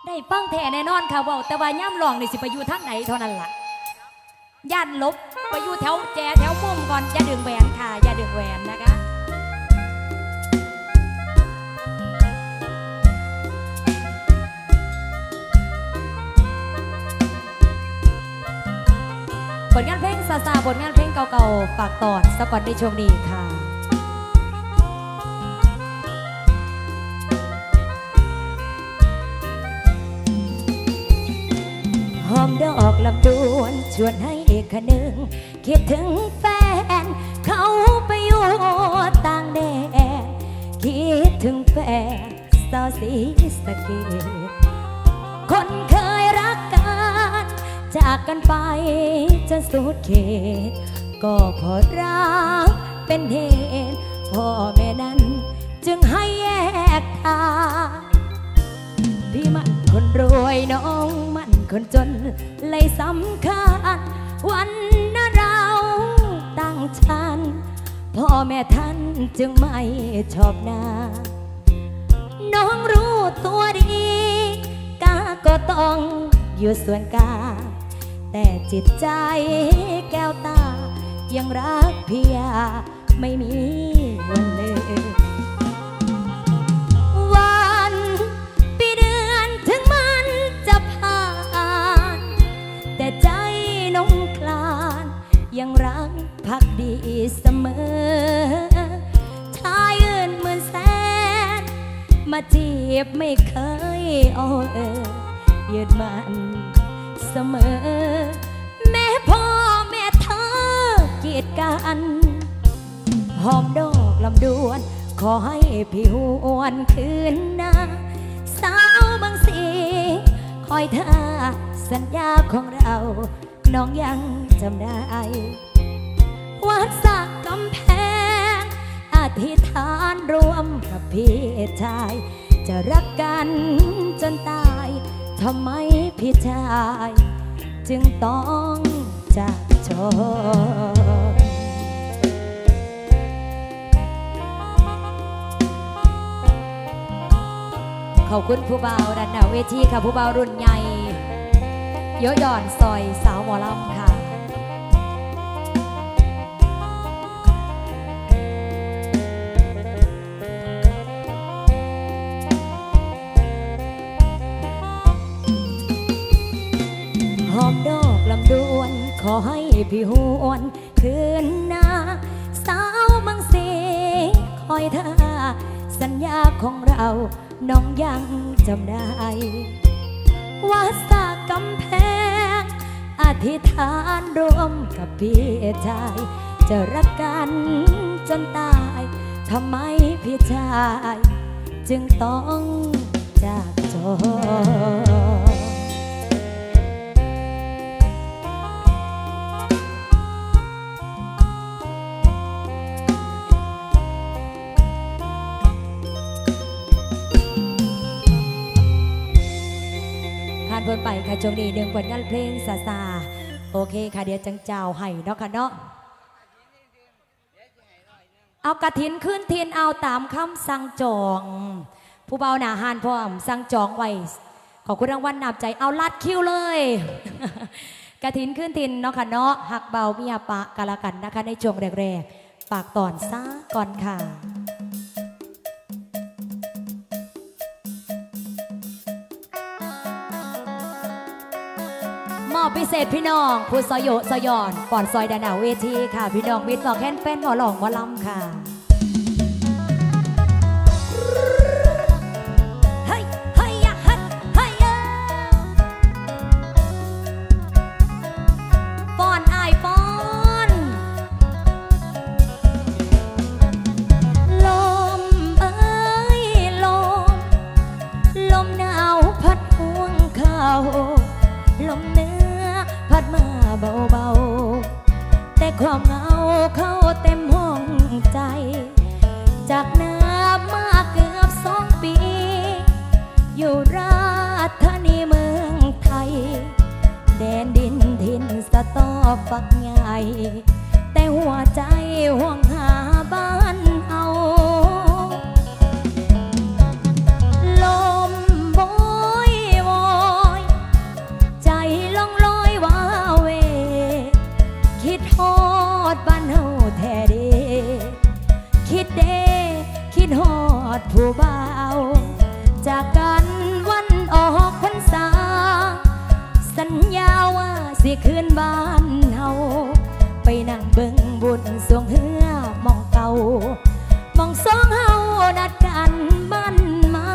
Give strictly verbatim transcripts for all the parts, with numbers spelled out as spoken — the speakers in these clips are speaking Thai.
ได้ฟังแท้แน่นอนค่ะว่าแต่ว่าย่ำลองนี่สิไปอยู่ทางไหนเท่านั้นล่ะย่านลบไปอยู่แถวแจแถวมุมก่อนอย่าดึงแหวนค่ะอย่าดึงแหวนนะคะผลงานเพลงซาซาผลงานเพลงเก่าๆฝากตอนสก่อนในช่วงนี้ค่ะหอมดอกลำดวนชวนให้ขนึงคิดถึงแฟนเขาไปอยู่ต่างแดนคิดถึงแฟนสาวสีสะเกษคนเคยรักกันจากกันไปจนสุดเขตก็เพราะรักเป็นเหตุพ่อแม่นั้นจึงให้แยกทางพี่มันคนรวยน้องมันคนจนเลยสำคัญวันนั้นเราตั้งฉันพ่อแม่ท่านจึงไม่ชอบหน้าน้องรู้ตัวดีกาก็ต้องอยู่ส่วนกลางแต่จิตใจแก้วตายังรักเพียไม่มีวันลืมวันปีเดือนถึงมันจะผ่านแต่ใจน้องคลานยังรักพักดีเสมอชายอื่นหมื่นแสนมาจีบไม่เคยอ่อนเออยืดมันเสมอแม่พ่อแม่เธอกีดกันหอมดอกลำดวนขอให้พี่หวนคืนนาสาวบางสีคอยเธอสัญญาของเราน้องยังจำได้วัดสักกำแพงอธิษฐานรวมกับพี่ชายจะรักกันจนตายทำไมพี่ชายจึงต้องจากจนขอบคุณผู้บ่าวด้านหน้าเวทีค่ะผู้บ่าวรุ่นใหญ่เยอะหย่อนซอยสาวหมอลำค่ะหอมดอกลำดวนขอให้พี่หวนคืนนาสาวบางสีคอยท่าสัญญาของเราน้องยังจำได้ว่าสากำแพงอธิษฐานรวมกับพี่ชายจะรักกันจนตายทำไมพี่ชายจึงต้องจากจนเพิ่นไปค่ะช่วงนี้หนึ่งผลงานเพลงซาซาโอเคค่ะเดี๋ยวจังเจ้าให้เนาะค่ะเนาะเอากระถินขึ้นเทียนเอาตามคำสั่งจองผู้เบาหนาหานพร้อมสั่งจองไว้ขอบคุณรางวัลนับใจเอาลัดคิวเลยกระถินขึ้นเทียนเนาะค่ะเนาะหักเบาเมียปะกะละกันนะคะในช่วงแรกๆฝากตอนซะก่อนค่ะมอบพิเศษพี่น้องผู้สยสยอนก่อนซอยดานาเวทีค่ะพี่น้องวิทย์บอกแค้นแฟนหมอหลองหมอลำค่ะเฮ้ยเฮ้ยอะเฮ้ยเฮ้ยปอนอายปอนลมเอ้ยลมลมหนาวพัดห่วงเขาลมเนื้อพัดมาเบาๆแต่ความเหงาเข้าเต็มห้องใจจากน้ำมาเกือบสองปีอยู่ราชธานีเมืองไทยแดนดินถิ่นสะตอฝักใหญ่แต่หัวใจห่วงหาบ้านเฮาลมโบยวอผู้บ่าวจากกันวันออกพรรษาสัญญาว่าสิคืนบ้านเฮาไปนั่งเบิ่งบุญสวงเฮือมองเก่ามองสองเฮานัดกันบ้านมา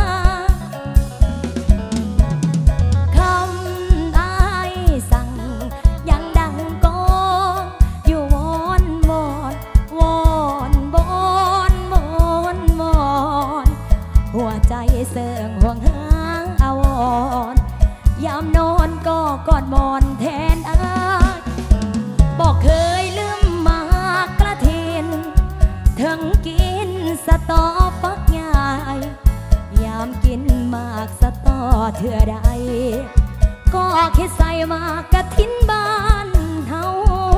คำอ้ายสั่งยังดังก้องอยู่วอนวอนวอนวอนวอนวอนหัวใจเสื่องห่วงหาอาวรยามนอนก็กอดมอนแทนอายบอกเคยลืมมากระเทียนถึงกินสตอฟักใหญ่ยามกินมากสตอเถื่อใดก็คิดใส่มากกระทิ้นบ้านเฮา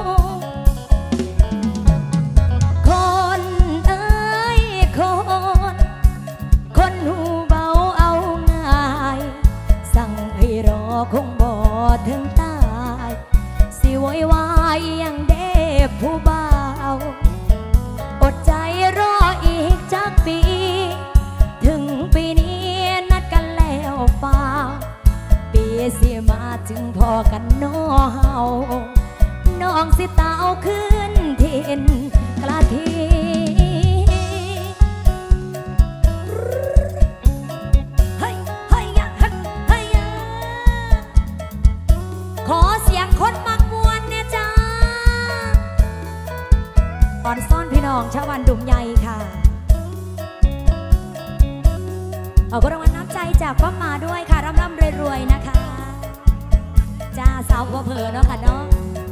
คนเอ้ยคนคนหูเบาเอาง่ายสั่งให้รอคงบ่ถึงตายสิโวยวายยังเด็บผู้บ่าวอดใจรออีกจักปีถึงปีนี้นัดกันแล้วฟ้าปีสิมาถึงพอกันน้อเฮาน้องสิตาเอาขึ้นทินกระทีขอเสียงคนมักมวนเนี่ยจ้าอ่อนซ่อนพี่น้องชาววันดุมใหญ่ค่ะขอบรางวัลน้ำใจจากป้ามาด้วยค่ะร่ำร่ำรวยๆนะคะจ้าสาวหัวเพอเนาะค่ะเนาะ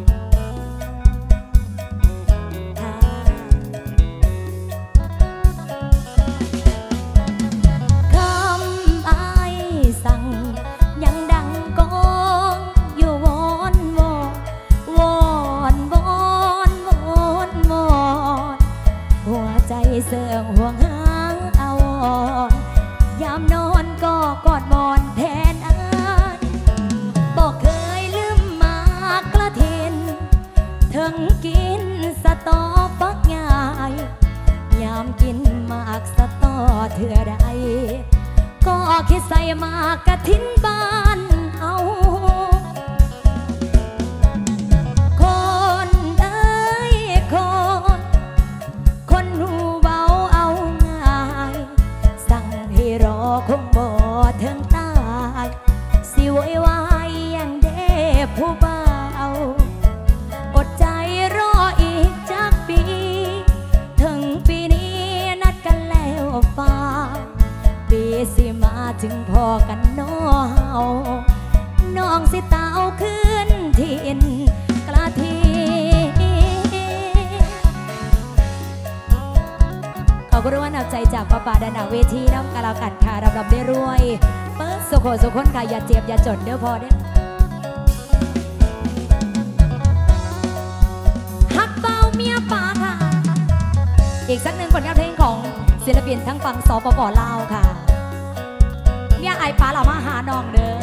คำอ้ายสั่งยังดังก้องอยู่วอนวอนวอนวอนวอนหัวใจเสื่องห่วงหาอาวรยามนอนก็กอดมอนแทนอายบอกเคยลืมมากระเทนถึงกินสตอฟักใหญ่ยามกินมากสตอเถื่อใดก็คิดใส่มากกระทิ้นบ้านเฮาคนเอ้ยคนคนหูเบาเอาง่ายสั่งให้รอคงบ่ถึงตายสิโวยวายยังเด็บผู้บ่าวอดใจรออีกจักปีถึงปีนี้นัดกันแล้วฟ้าปีสิมาถึงพอกันน้อเฮาน้องสิตาเอาขึ้นทินกระทีขอบคุณว่านับใจจากป้าป่าด้านหน้าเวทีน้ำกะลากันค่ะรับรับได้รวยเปิดสุขสุขคนค่ะอย่าเจ็บอย่าจนเด้อพอเด้อฮักเบาเมียป่าค่ะอีกสักหนึ่งผลงานเพลงของศิลปินทั้งฝั่งสปป.ลาวค่ะเมียไอป่าเรามาหาน้องเด้อ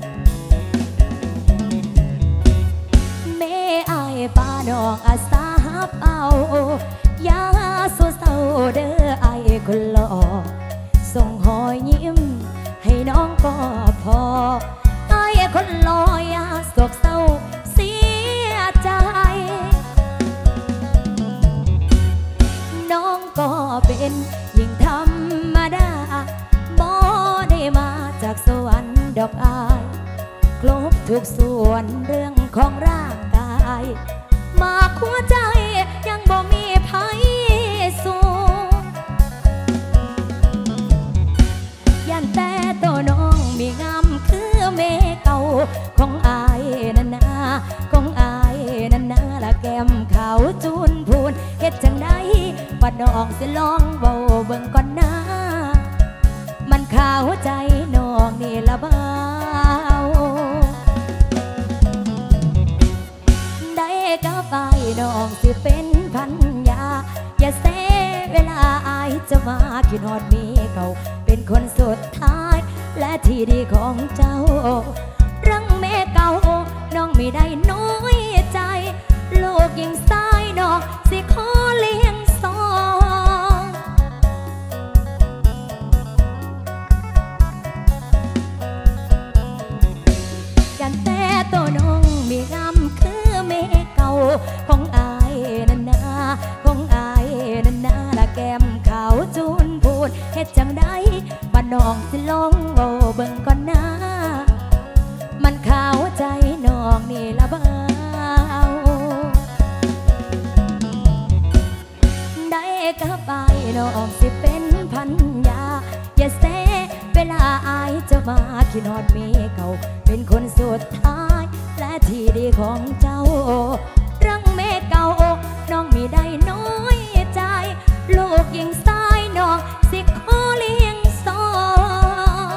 เมไอป่าน้องอาสาฮับเอายาสู้เศร้าเด้อไอคนหล่อส่งหอยยิ้มให้น้องก็พอไอคนหล่อยาโศกเศร้าเสียใจน้องก็เป็นหญิงธรรมดาบ่ได้มาจากสวรรค์ดอกอายครบทุกส่วนเรื่องของร่างกายมาหัวใจยังบ่มีไผสู้ยันแต่ตัวน้องมีงามคือเมเก่าของอายนั่นนาของอายนั่นนาละแก้มขาวจูนพูนเฮ็ดจังไดปัดน้องสิลองเบาเบิ่งก่อนนะมันขาวใจน้องนี่ละเบาได้กับไปน้องสิเป็นพันยาอย่าเสียเวลาอายจะมาคิดฮอดมีเก่าเป็นคนสุดท้ายและที่ดีของเจ้ารังแม่เก่าน้องไม่ได้น้อยใจลูกยิ่งสายน้องสิขอเลี้ยงสองของอายนันนาของอายนันนาละแก้มขาวจูนพูดเฮ็ดจังได้บ้านน้องสิลองโอ้เบิ่งก่อนนะมันขาวใจน้องนี่ละเบาได้กับอายน้องสิเป็นพันยาอย่าเสเวลาอายจะมาคิดฮอดเมีเก่าเป็นคนสุดท้ายและที่ดีของเจ้ารังเมเก่าน้องมีได้น้อยใจลูกยิงซ้ายน้องสิขอเลี้ยงสอง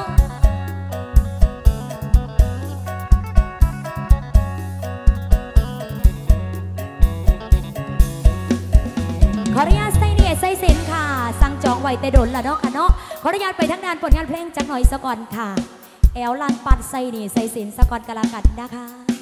ขออนุญาตใส่เนี่ยใส่สินค่ะสั่งจองไว้แต่ดนละเนาะค่ะเนาะขออนุญาตไปทั้งงานผลงานเพลงจักหน่อยสะก่อนค่ะแอลลานปัดใส่นี่ใส่สินสะก่อนกะลากัดนะคะ